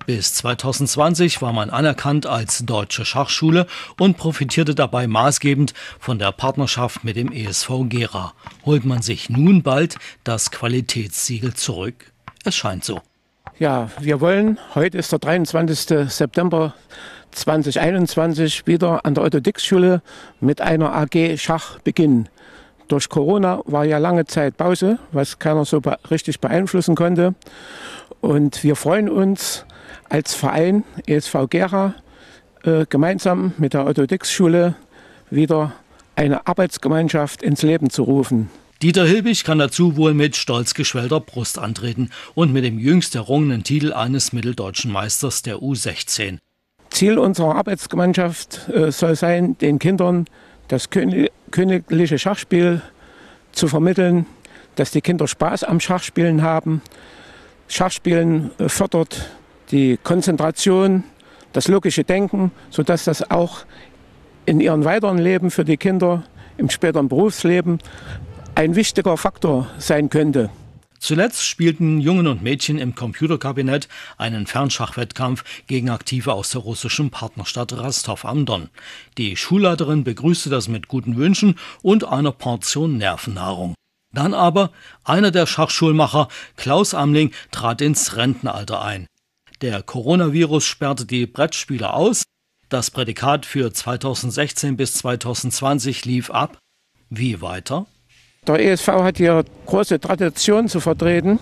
Bis 2020 war man anerkannt als deutsche Schachschule und profitierte dabei maßgebend von der Partnerschaft mit dem ESV Gera. Holt man sich nun bald das Qualitätssiegel zurück? Es scheint so. Ja, wir wollen, heute ist der 23. September 2021, wieder an der Otto-Dix-Schule mit einer AG Schach beginnen. Durch Corona war ja lange Zeit Pause, was keiner so richtig beeinflussen konnte. Und wir freuen uns als Verein ESV Gera gemeinsam mit der Otto-Dix-Schule wieder eine Arbeitsgemeinschaft ins Leben zu rufen. Dieter Hilbig kann dazu wohl mit stolz geschwellter Brust antreten und mit dem jüngst errungenen Titel eines mitteldeutschen Meisters der U16. Ziel unserer Arbeitsgemeinschaft soll sein, den Kindern das königliche Schachspiel zu vermitteln, dass die Kinder Spaß am Schachspielen haben. Schachspielen fördert die Konzentration, das logische Denken, sodass das auch in ihrem weiteren Leben für die Kinder im späteren Berufsleben ein wichtiger Faktor sein könnte. Zuletzt spielten Jungen und Mädchen im Computerkabinett einen Fernschachwettkampf gegen Aktive aus der russischen Partnerstadt Rostov am Don. Die Schulleiterin begrüßte das mit guten Wünschen und einer Portion Nervennahrung. Dann aber einer der Schachschulmacher, Klaus Amling, trat ins Rentenalter ein. Der Coronavirus sperrte die Brettspieler aus. Das Prädikat für 2016 bis 2020 lief ab. Wie weiter? Der ESV hat hier große Tradition zu vertreten.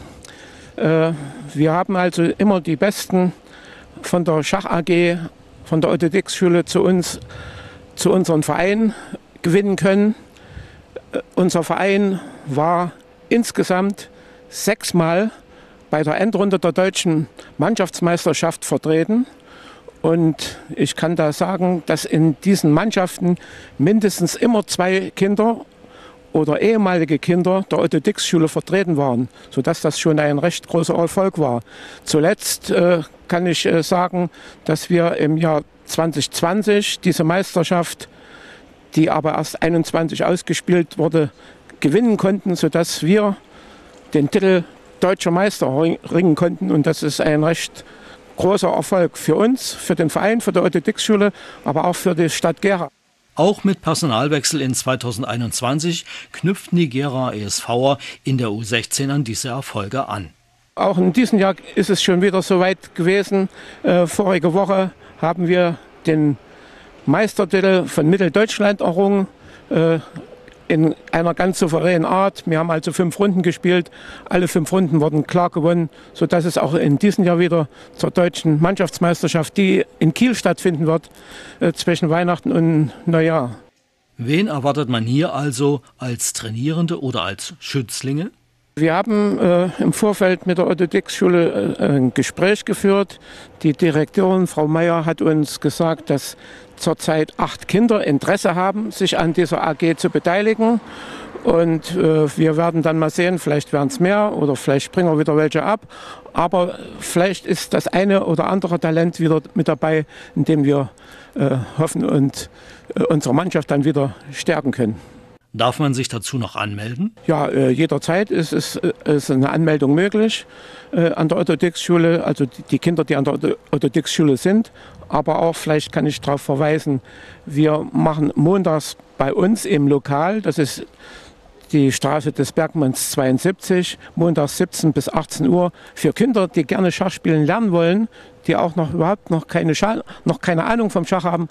Wir haben also immer die Besten von der Schach AG, von der Otto-Dix-Schule zu unserem Verein gewinnen können. Unser Verein war insgesamt 6-mal bei der Endrunde der deutschen Mannschaftsmeisterschaft vertreten. Und ich kann da sagen, dass in diesen Mannschaften mindestens immer 2 Kinder oder ehemalige Kinder der Otto-Dix-Schule vertreten waren, sodass das schon ein recht großer Erfolg war. Zuletzt kann ich sagen, dass wir im Jahr 2020 diese Meisterschaft, die aber erst 21 ausgespielt wurde, gewinnen konnten, sodass wir den Titel Deutscher Meister ringen konnten. Und das ist ein recht großer Erfolg für uns, für den Verein, für die Otto-Dix-Schule, aber auch für die Stadt Gera. Auch mit Personalwechsel in 2021 knüpften die Gera ESVer in der U16 an diese Erfolge an. Auch in diesem Jahr ist es schon wieder soweit gewesen. Vorige Woche haben wir den Meistertitel von Mitteldeutschland errungen, in einer ganz souveränen Art. Wir haben also 5 Runden gespielt. Alle 5 Runden wurden klar gewonnen, sodass es auch in diesem Jahr wieder zur deutschen Mannschaftsmeisterschaft, die in Kiel stattfinden wird, zwischen Weihnachten und Neujahr. Wen erwartet man hier also als Trainierende oder als Schützlinge? Wir haben im Vorfeld mit der Otto-Dix-Schule ein Gespräch geführt. Die Direktorin, Frau Meier, hat uns gesagt, dass zurzeit 8 Kinder Interesse haben, sich an dieser AG zu beteiligen. Und wir werden dann mal sehen, vielleicht werden es mehr oder vielleicht springen wir wieder welche ab. Aber vielleicht ist das eine oder andere Talent wieder mit dabei, in dem wir hoffen und unsere Mannschaft dann wieder stärken können. Darf man sich dazu noch anmelden? Ja, jederzeit ist eine Anmeldung möglich an der Otto-Dix-Schule, also die Kinder, die an der Otto-Dix-Schule sind. Aber auch, vielleicht kann ich darauf verweisen, wir machen montags bei uns im Lokal, das ist die Straße des Bergmanns 72, montags 17 bis 18 Uhr, für Kinder, die gerne Schach spielen lernen wollen, die auch überhaupt noch keine Ahnung vom Schach haben,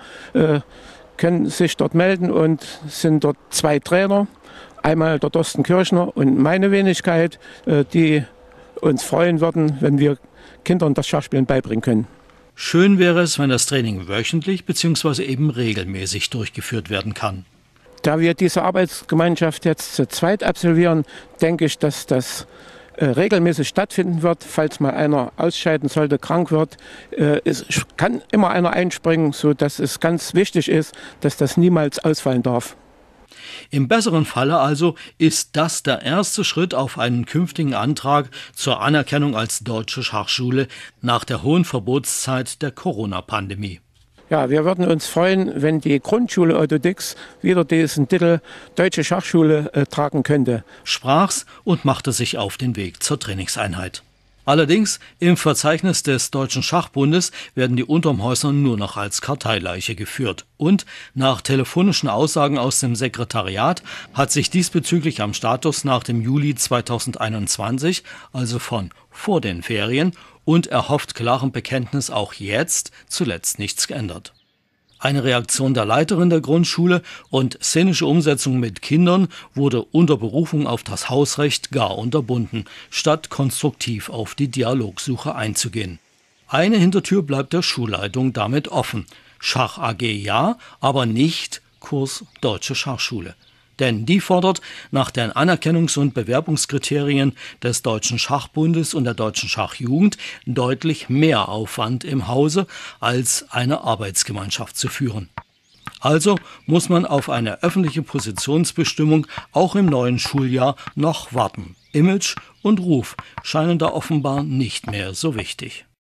können sich dort melden und sind dort 2 Trainer, einmal der Thorsten Kirchner und meine Wenigkeit, die uns freuen würden, wenn wir Kindern das Schachspielen beibringen können. Schön wäre es, wenn das Training wöchentlich bzw. eben regelmäßig durchgeführt werden kann. Da wir diese Arbeitsgemeinschaft jetzt zu zweit absolvieren, denke ich, dass das regelmäßig stattfinden wird, falls mal einer ausscheiden sollte, krank wird. Es kann immer einer einspringen, sodass es ganz wichtig ist, dass das niemals ausfallen darf. Im besseren Falle also ist das der erste Schritt auf einen künftigen Antrag zur Anerkennung als deutsche Schachschule nach der hohen Verbotszeit der Corona-Pandemie. Ja, wir würden uns freuen, wenn die Grundschule Otto-Dix wieder diesen Titel Deutsche Schachschule tragen könnte. Sprach's und machte sich auf den Weg zur Trainingseinheit. Allerdings im Verzeichnis des Deutschen Schachbundes werden die Untermhäuser nur noch als Karteileiche geführt. Und nach telefonischen Aussagen aus dem Sekretariat hat sich diesbezüglich am Status nach dem Juli 2021, also von vor den Ferien, und erhofft klarem Bekenntnis auch jetzt zuletzt nichts geändert. Eine Reaktion der Leiterin der Grundschule und szenische Umsetzung mit Kindern wurde unter Berufung auf das Hausrecht gar unterbunden, statt konstruktiv auf die Dialogsuche einzugehen. Eine Hintertür bleibt der Schulleitung damit offen. Schach AG ja, aber nicht Kurs Deutsche Schachschule. Denn die fordert nach den Anerkennungs- und Bewerbungskriterien des Deutschen Schachbundes und der Deutschen Schachjugend deutlich mehr Aufwand im Hause, als eine Arbeitsgemeinschaft zu führen. Also muss man auf eine öffentliche Positionsbestimmung auch im neuen Schuljahr noch warten. Image und Ruf scheinen da offenbar nicht mehr so wichtig.